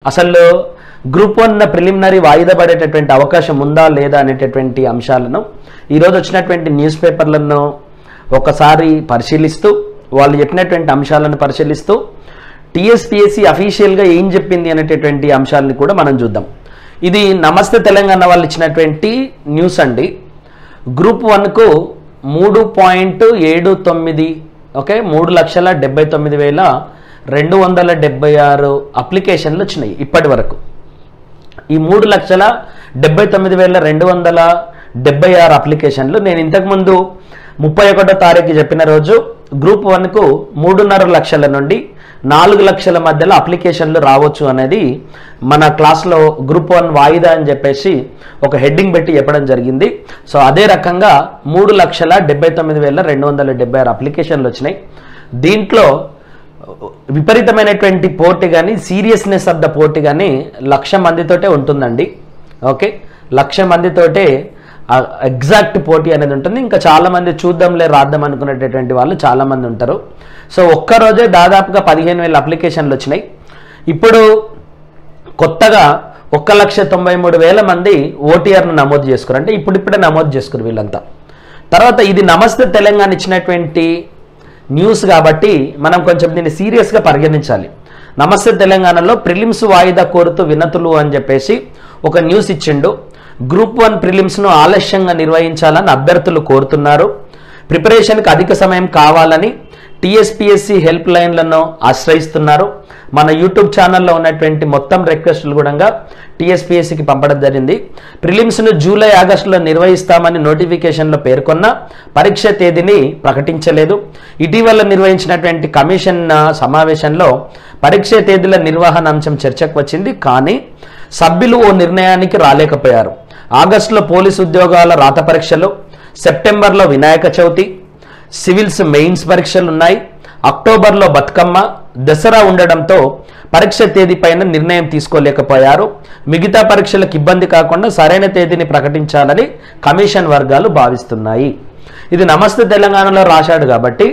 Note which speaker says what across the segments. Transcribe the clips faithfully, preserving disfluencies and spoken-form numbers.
Speaker 1: అసలు group one preliminary వాయిదా పడేటటువంటి అవకాశం ఉందా లేదా అనేటటువంటి అంశాలను ఈరోజు వచ్చినటువంటి న్యూస్ పేపర్లను ఒకసారి పరిశీలిస్తూ వాళ్ళు చెప్పినటువంటి అంశాలను పరిశీలిస్తూ టీఎస్పీఎస్సీ అఫీషియల్గా ఏం చెప్పింది అనేటటువంటి అంశాలను కూడా మనం చూద్దాం. ఇది నమస్తే తెలంగాణ వాళ్ళు ఇచ్చినటువంటి న్యూస్ అండి. గ్రూప్ వన్కు మూడు పాయింట్ ఏడు తొమ్మిది ఓకే మూడు లక్షల డెబ్బై తొమ్మిది వేల రెండు వందల డెబ్బై ఆరు అప్లికేషన్లు వచ్చినాయి ఇప్పటి వరకు. ఈ మూడు లక్షల డెబ్బై తొమ్మిది వేల రెండు వందల డెబ్బై ఆరు అప్లికేషన్లు నేను ఇంతకుముందు ముప్పై ఒకటో తారీఖు చెప్పిన రోజు గ్రూప్ వన్కు మూడున్నర లక్షల నుండి నాలుగు లక్షల మధ్యలో అప్లికేషన్లు రావచ్చు అనేది మన క్లాస్లో గ్రూప్ వన్ వాయిదా అని చెప్పేసి ఒక హెడ్డింగ్ పెట్టి చెప్పడం జరిగింది. సో అదే రకంగా మూడు లక్షల డెబ్బై తొమ్మిది వేల రెండు వందల డెబ్బై ఆరు అప్లికేషన్లు వచ్చినాయి. దీంట్లో విపరీతమైనటువంటి పోటీ కానీ సీరియస్నెస్ ఆఫ్ ద పోటీ కానీ లక్ష మందితోటే ఉంటుందండి. ఓకే, లక్ష మందితోటే ఎగ్జాక్ట్ పోటీ అనేది ఉంటుంది. ఇంకా చాలామంది చూద్దాంలే రాద్దాం అనుకునేటటువంటి వాళ్ళు చాలామంది ఉంటారు. సో ఒక్కరోజే దాదాపుగా పదిహేను వేల అప్లికేషన్లు వచ్చినాయి. ఇప్పుడు కొత్తగా ఒక్క లక్ష తొంభై మూడు వేల మంది ఓటీఆర్ను నమోదు చేసుకున్నారు. అంటే ఇప్పుడిప్పుడే నమోదు చేసుకున్నారు వీళ్ళంతా. తర్వాత ఇది నమస్తే తెలంగాణ ఇచ్చినటువంటి న్యూస్ కాబట్టి మనం కొంచెం దీన్ని సీరియస్గా పరిగణించాలి. నమస్తే తెలంగాణలో ప్రిలిమ్స్ వాయిదా కోరుతూ వినతులు అని చెప్పేసి ఒక న్యూస్ ఇచ్చిండు. గ్రూప్ వన్ ప్రిలిమ్స్ను ఆలస్యంగా నిర్వహించాలని అభ్యర్థులు కోరుతున్నారు. ప్రిపరేషన్కి అధిక సమయం కావాలని టీఎస్పీఎస్సీ హెల్ప్ లైన్లను ఆశ్రయిస్తున్నారు. మన యూట్యూబ్ ఛానల్లో ఉన్నటువంటి మొత్తం రిక్వెస్టులు కూడా టీఎస్పీఎస్సీకి పంపడం జరిగింది. ప్రిలిమ్స్ను జూలై ఆగస్టులో నిర్వహిస్తామని నోటిఫికేషన్లో పేర్కొన్న పరీక్ష తేదీని ప్రకటించలేదు. ఇటీవల నిర్వహించినటువంటి కమిషన్ సమావేశంలో పరీక్ష తేదీల నిర్వహణ అంశం చర్చకు వచ్చింది. కానీ సభ్యులు ఓ నిర్ణయానికి రాలేకపోయారు. ఆగస్టులో పోలీసు ఉద్యోగాల రాత పరీక్షలు, సెప్టెంబర్లో వినాయక చవితి, సివిల్స్ మెయిన్స్ పరీక్షలు ఉన్నాయి. అక్టోబర్లో బతుకమ్మ, దసరా ఉండడంతో పరీక్ష తేదీ పైన నిర్ణయం తీసుకోలేకపోయారు. మిగతా పరీక్షలకు ఇబ్బంది కాకుండా సరైన తేదీని ప్రకటించాలని కమిషన్ వర్గాలు భావిస్తున్నాయి. ఇది నమస్తే తెలంగాణలో రాశాడు కాబట్టి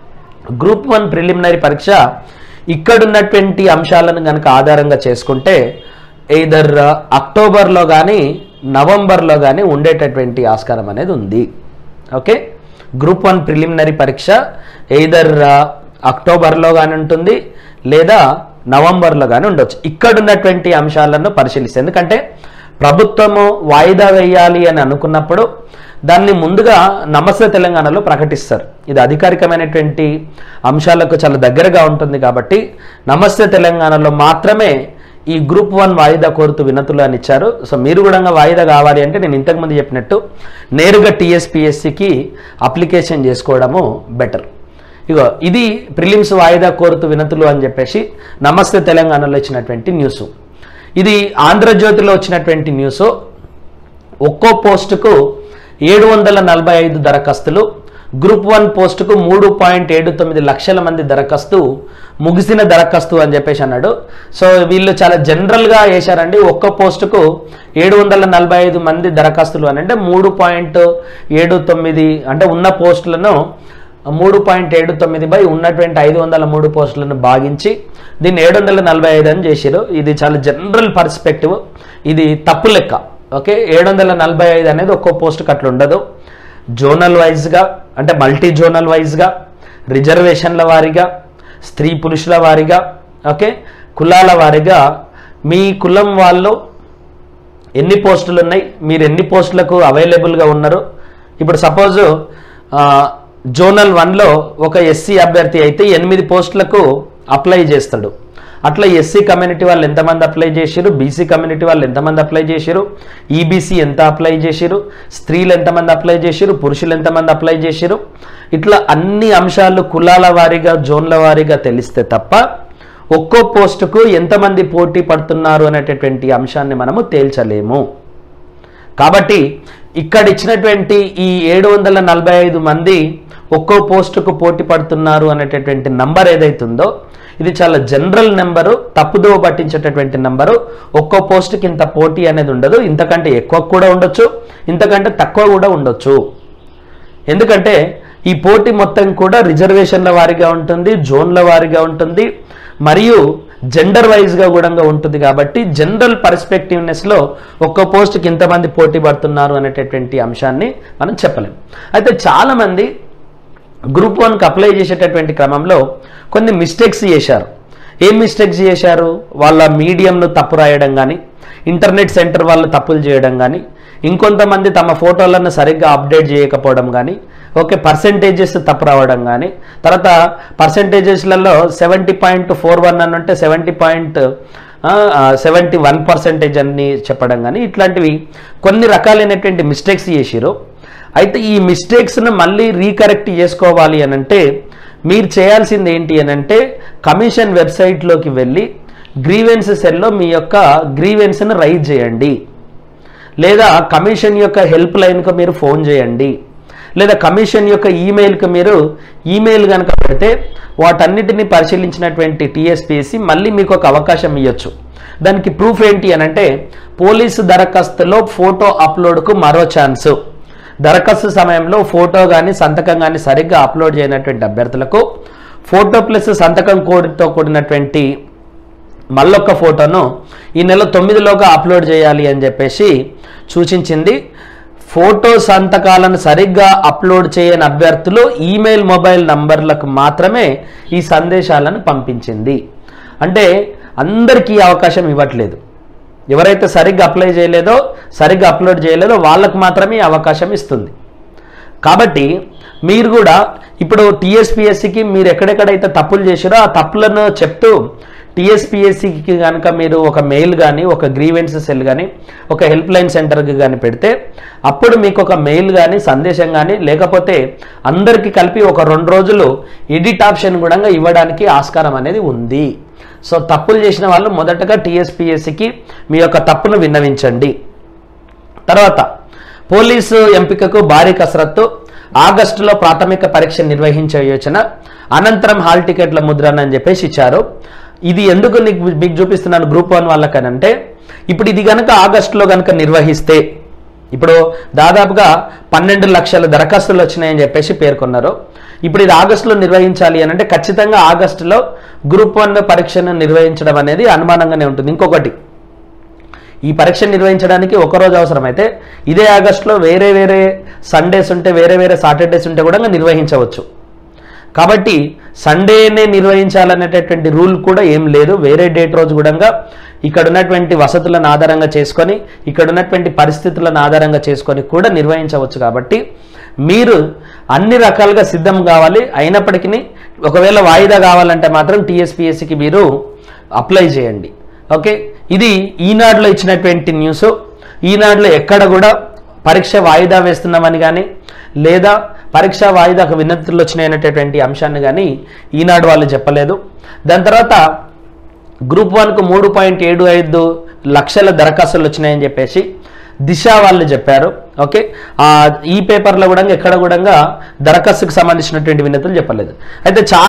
Speaker 1: గ్రూప్ వన్ ప్రిలిమినరీ పరీక్ష ఇక్కడున్నటువంటి అంశాలను కనుక ఆధారంగా చేసుకుంటే ఎయిదర్ అక్టోబర్లో కానీ నవంబర్లో కానీ ఉండేటటువంటి ఆస్కారం అనేది ఉంది. ఓకే, గ్రూప్ వన్ ప్రిలిమినరీ పరీక్ష ఎయిదర్ అక్టోబర్లో కానీ ఉంటుంది లేదా నవంబర్లో కానీ ఉండొచ్చు. ఇక్కడ ఉన్నటువంటి అంశాలను పరిశీలిస్తే, ఎందుకంటే ప్రభుత్వము వాయిదా వేయాలి అని అనుకున్నప్పుడు దాన్ని ముందుగా నమస్తే తెలంగాణలో ప్రకటిస్తారు. ఇది అధికారికమైనటువంటి అంశాలకు చాలా దగ్గరగా ఉంటుంది కాబట్టి నమస్తే తెలంగాణలో మాత్రమే ఈ గ్రూప్ వన్ వాయిదా కోరుతూ వినతులు అని ఇచ్చారు. సో మీరు కూడా వాయిదా కావాలి అంటే నేను ఇంతకుముందు చెప్పినట్టు నేరుగా టీఎస్పీఎస్సీకి అప్లికేషన్ చేసుకోవడము బెటర్. ఇగో ఇది ప్రిలిమ్స్ వాయిదా కోరుతూ వినతులు అని చెప్పేసి నమస్తే తెలంగాణలో ఇచ్చినటువంటి న్యూస్. ఇది ఆంధ్రజ్యోతిలో వచ్చినటువంటి న్యూస్. ఒక్కో పోస్టుకు ఏడు వందల నలభై ఐదు దరఖాస్తులు, గ్రూప్ వన్ పోస్టుకు మూడు పాయింట్ ఏడు తొమ్మిది లక్షల మంది దరఖాస్తు, ముగిసిన దరఖాస్తు అని చెప్పేసి అన్నాడు. సో వీళ్ళు చాలా జనరల్గా వేశారండి. ఒక్క పోస్టుకు ఏడు వందల నలభై ఐదు మంది దరఖాస్తులు అని అంటే మూడు పాయింట్ ఏడు తొమ్మిది అంటే ఉన్న పోస్టులను మూడు పాయింట్ ఏడు తొమ్మిది బై ఉన్నటువంటి ఐదు వందల మూడు పోస్టులను భాగించి దీన్ని ఏడు వందల నలభై ఐదు అని చేశారు. ఇది చాలా జనరల్ పర్స్పెక్టివ్, ఇది తప్పు లెక్క. ఓకే, ఏడు వందల నలభై ఐదు అనేది ఒక్కో పోస్టుకు అట్లా ఉండదు. జోనల్ వైజ్గా అంటే మల్టీ జోనల్ వైజ్గా, రిజర్వేషన్ల వారీగా, స్త్రీ పురుషుల వారీగా, ఓకే కులాల వారీగా మీ కులం వాళ్ళు ఎన్ని పోస్టులు ఉన్నాయి, మీరు ఎన్ని పోస్టులకు అవైలబుల్గా ఉన్నారు. ఇప్పుడు సపోజ్ జోనల్ వన్లో ఒక ఎస్సీ అభ్యర్థి అయితే ఎనిమిది పోస్టులకు అప్లై చేస్తాడు. అట్లా ఎస్సీ కమ్యూనిటీ వాళ్ళు ఎంతమంది అప్లై చేశారు, బీసీ కమ్యూనిటీ వాళ్ళు ఎంతమంది అప్లై చేశారు, ఈబీసీ ఎంత అప్లై చేశారు, స్త్రీలు ఎంతమంది అప్లై చేశారు, పురుషులు ఎంతమంది అప్లై చేశారు, ఇట్లా అన్ని అంశాలు కులాల వారీగా జోన్ల వారీగా తెలిస్తే తప్ప ఒక్కో పోస్టుకు ఎంతమంది పోటీ పడుతున్నారు అనేటటువంటి అంశాన్ని మనము తేల్చలేము. కాబట్టి ఇక్కడ ఇచ్చినటువంటి ఈ ఏడు వందల నలభై ఐదు మంది ఒక్కో పోస్టుకు పోటీ పడుతున్నారు అనేటటువంటి నంబర్ ఏదైతుందో ఇది చాలా జనరల్ నెంబరు, తప్పుదోవ పట్టించేటటువంటి నెంబరు. ఒక్కో పోస్టుకి ఇంత పోటీ అనేది ఉండదు, ఇంతకంటే ఎక్కువ కూడా ఉండొచ్చు, ఇంతకంటే తక్కువ కూడా ఉండొచ్చు. ఎందుకంటే ఈ పోటీ మొత్తం కూడా రిజర్వేషన్ల వారీగా ఉంటుంది, జోన్ల వారీగా ఉంటుంది, మరియు జెండర్ వైజ్గా కూడా ఉంటుంది కాబట్టి జనరల్ పర్స్పెక్టివ్నెస్లో ఒక్క పోస్ట్కి ఇంతమంది పోటీ పడుతున్నారు అనేటటువంటి అంశాన్ని మనం చెప్పలేం. అయితే చాలామంది గ్రూప్ వన్కి అప్లై చేసేటటువంటి క్రమంలో కొన్ని మిస్టేక్స్ చేశారు. ఏం మిస్టేక్స్ చేశారు? వాళ్ళ మీడియంను తప్పు రాయడం కానీ, ఇంటర్నెట్ సెంటర్ వాళ్ళు తప్పులు చేయడం కానీ, ఇంకొంతమంది తమ ఫోటోలను సరిగ్గా అప్డేట్ చేయకపోవడం కానీ, ఓకే పర్సెంటేజెస్ తప్పు రావడం కానీ, తర్వాత పర్సెంటేజెస్లలో సెవెంటీ పాయింట్ ఫోర్ వన్ అని అంటే seventy point seventy one percentage అని చెప్పడం కానీ, ఇట్లాంటివి కొన్ని రకాలైనటువంటి మిస్టేక్స్ చేసిరు. అయితే ఈ మిస్టేక్స్ను మళ్ళీ రీకరెక్ట్ చేసుకోవాలి అని అంటే మీరు చేయాల్సింది ఏంటి అని అంటే కమిషన్ వెబ్సైట్లోకి వెళ్ళి గ్రీవెన్స్ సెల్లో మీ యొక్క గ్రీవెన్స్ను రైజ్ చేయండి, లేదా కమిషన్ యొక్క హెల్ప్ లైన్కు మీరు ఫోన్ చేయండి, లేదా కమిషన్ యొక్క ఈమెయిల్కి మీరు ఈమెయిల్ కనుక పెడితే వాటన్నిటిని పరిశీలించినటువంటి టీఎస్పీఎస్సీ మళ్ళీ మీకు ఒక అవకాశం ఇవ్వచ్చు. దానికి ప్రూఫ్ ఏంటి అని అంటే పోలీసు దరఖాస్తులో ఫోటో అప్లోడ్కు మరో ఛాన్సు. దరఖాస్తు సమయంలో ఫోటో కానీ సంతకం కానీ సరిగ్గా అప్లోడ్ చేయనటువంటి అభ్యర్థులకు ఫోటో ప్లస్ సంతకం కోడ్తో కూడినటువంటి మళ్ళొక్క ఫోటోను ఈ నెల తొమ్మిదిలోగా అప్లోడ్ చేయాలి అని చెప్పేసి సూచించింది. ఫోటో సంతకాలను సరిగ్గా అప్లోడ్ చేయని అభ్యర్థులు ఈమెయిల్ మొబైల్ నంబర్లకు మాత్రమే ఈ సందేశాలను పంపించింది. అంటే అందరికీ అవకాశం ఇవ్వట్లేదు. ఎవరైతే సరిగ్గా అప్లై చేయలేదో సరిగ్గా అప్లోడ్ చేయలేదో వాళ్ళకు మాత్రమే అవకాశం ఇస్తుంది. కాబట్టి మీరు కూడా ఇప్పుడు టీఎస్పీఎస్సీకి మీరు ఎక్కడెక్కడైతే తప్పులు చేశారో ఆ తప్పులను చెప్తూ టీఎస్పీఎస్సీకి కనుక మీరు ఒక మెయిల్ కానీ ఒక గ్రీవెన్స్ సెల్ కానీ ఒక హెల్ప్ లైన్ సెంటర్కి కానీ పెడితే అప్పుడు మీకు ఒక మెయిల్ కానీ సందేశం కానీ లేకపోతే అందరికీ కలిపి ఒక రెండు రోజులు ఎడిట్ ఆప్షన్ కూడా ఇవ్వడానికి ఆస్కారం అనేది ఉంది. సో తప్పులు చేసిన వాళ్ళు మొదటగా టీఎస్పీఎస్సీకి మీ యొక్క తప్పును విన్నవించండి. తర్వాత పోలీసు ఎంపికకు భారీ కసరత్తు, ఆగస్టులో ప్రాథమిక పరీక్ష నిర్వహించే యోచన, అనంతరం హాల్ టికెట్ల ముద్రణ అని చెప్పేసి ఇచ్చారు. ఇది ఎందుకు నీకు మీకు చూపిస్తున్నాను గ్రూప్ వన్ వాళ్ళకనంటే ఇప్పుడు ఇది కనుక ఆగస్టులో కనుక నిర్వహిస్తే ఇప్పుడు దాదాపుగా పన్నెండు లక్షల దరఖాస్తులు వచ్చినాయని చెప్పేసి పేర్కొన్నారు. ఇప్పుడు ఇది ఆగస్టులో నిర్వహించాలి అని అంటే ఖచ్చితంగా ఆగస్టులో గ్రూప్ వన్ పరీక్షను నిర్వహించడం అనేది అనుమానంగానే ఉంటుంది. ఇంకొకటి, ఈ పరీక్ష నిర్వహించడానికి ఒకరోజు అవసరమైతే ఇదే ఆగస్టులో వేరే వేరే సండేస్ ఉంటే వేరే వేరే సాటర్డేస్ ఉంటే కూడా నిర్వహించవచ్చు. కాబట్టి సండేనే నిర్వహించాలనేటటువంటి రూల్ కూడా ఏం లేదు. వేరే డేట్ రోజు కూడా ఇక్కడ ఉన్నటువంటి వసతులను ఆధారంగా చేసుకొని ఇక్కడ ఉన్నటువంటి పరిస్థితులను ఆధారంగా చేసుకొని కూడా నిర్వహించవచ్చు. కాబట్టి మీరు అన్ని రకాలుగా సిద్ధం కావాలి. అయినప్పటికీ ఒకవేళ వాయిదా కావాలంటే మాత్రం టీఎస్పీఎస్సీకి మీరు అప్లై చేయండి. ఓకే, ఇది ఈనాడులో ఇచ్చినటువంటి న్యూస్. ఈనాడులో ఎక్కడ కూడా పరీక్ష వాయిదా వేస్తున్నామని కానీ లేదా పరీక్ష వాయిదాకు వినతులు వచ్చినాయనేటటువంటి అంశాన్ని కానీ ఈనాడు వాళ్ళు చెప్పలేదు. దాని తర్వాత గ్రూప్ వన్కు మూడు పాయింట్ ఏడు ఐదు లక్షల దరఖాస్తులు వచ్చినాయని చెప్పేసి దిశ వాళ్ళు చెప్పారు. ఓకే, ఈ పేపర్లో కూడా ఎక్కడ కూడా దరఖాస్తుకు సంబంధించినటువంటి వినతులు చెప్పలేదు. అయితే చాలా